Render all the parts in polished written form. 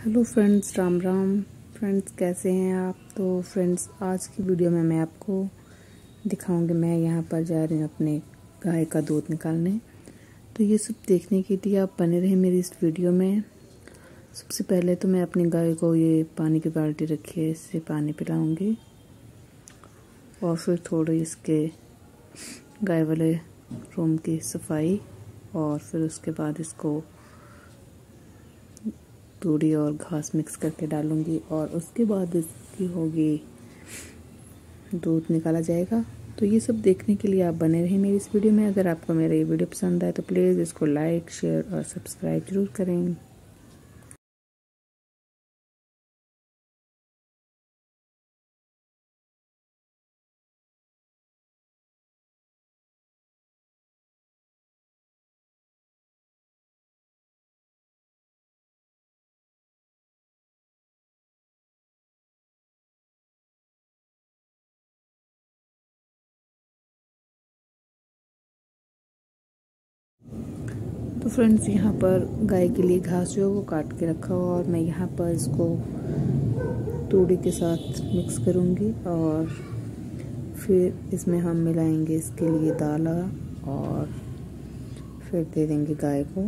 Hello friends, Ram Ram. Friends, कैसे हैं आप? तो फ्रेंड्स, आज की वीडियो में मैं आपको दिखाऊंगी। मैं यहाँ पर जा रही हूँ अपने गाय का दूध निकालने। तो ये सब देखने के लिए आप बने रहें मेरी इस वीडियो में। सबसे पहले तो मैं अपनी गाय को ये पानी की बाल्टी रखी है, इससे पानी पिलाऊंगी और फिर थोड़ी इसके गाय वाले रूम की सफाई, और फिर उसके बाद इसको तूड़ी और घास मिक्स करके डालूंगी और उसके बाद इसकी होगी दूध निकाला जाएगा। तो ये सब देखने के लिए आप बने रहें मेरी इस वीडियो में। अगर आपको मेरा ये वीडियो पसंद आए तो प्लीज़ इसको लाइक, शेयर और सब्सक्राइब जरूर करें। तो फ्रेंड्स, यहाँ पर गाय के लिए घास जो है वो काट के रखा हुआ और मैं यहाँ पर इसको तूड़ी के साथ मिक्स करूँगी और फिर इसमें हम मिलाएंगे इसके लिए दाना और फिर दे देंगे गाय को।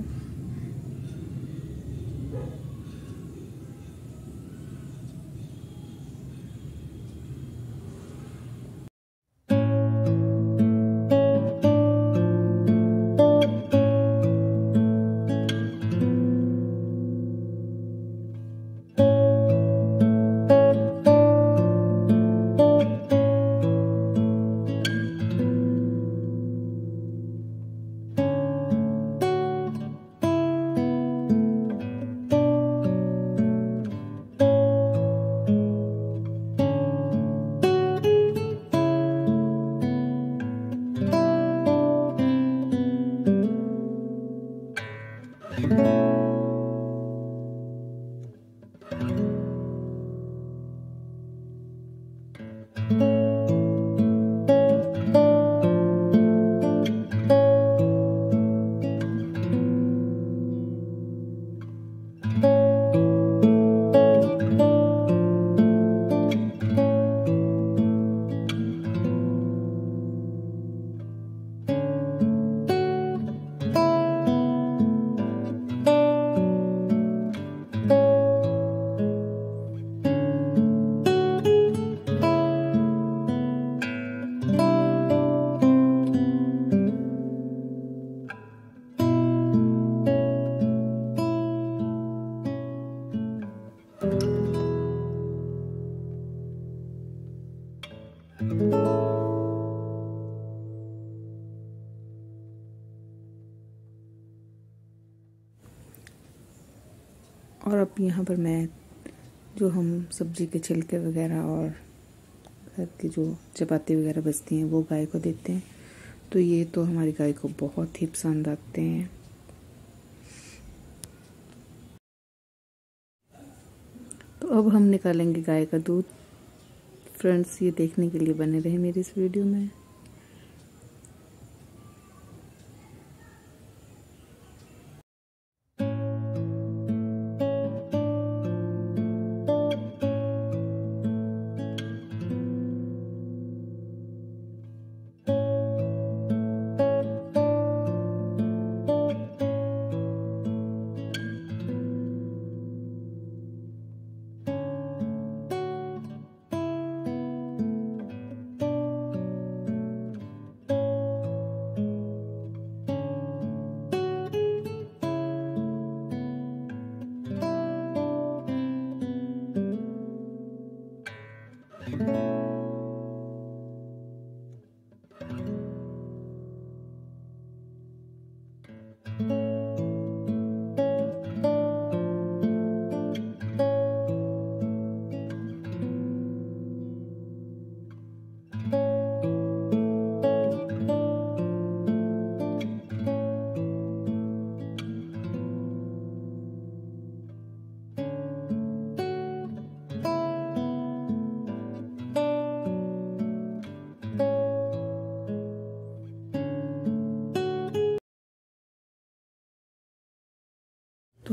और अब यहाँ पर मैं जो हम सब्जी के छिलके वगैरह और घर की जो चपाती वगैरह बचती हैं वो गाय को देते हैं। तो ये तो हमारी गाय को बहुत ही पसंद आते हैं। तो अब हम निकालेंगे गाय का दूध। फ्रेंड्स, ये देखने के लिए बने रहे मेरी इस वीडियो में।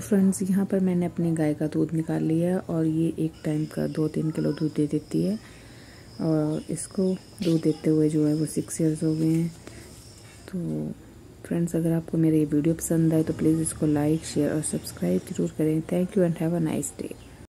तो फ्रेंड्स यहाँ पर मैंने अपनी गाय का दूध निकाल लिया और ये एक टाइम का 2-3 किलो दूध दे देती है और इसको दूध देते हुए जो है वो 6 ईयर्स हो गए हैं। तो फ्रेंड्स अगर आपको मेरा ये वीडियो पसंद आए तो प्लीज़ इसको लाइक शेयर और सब्सक्राइब ज़रूर करें। Thank you and have a nice day.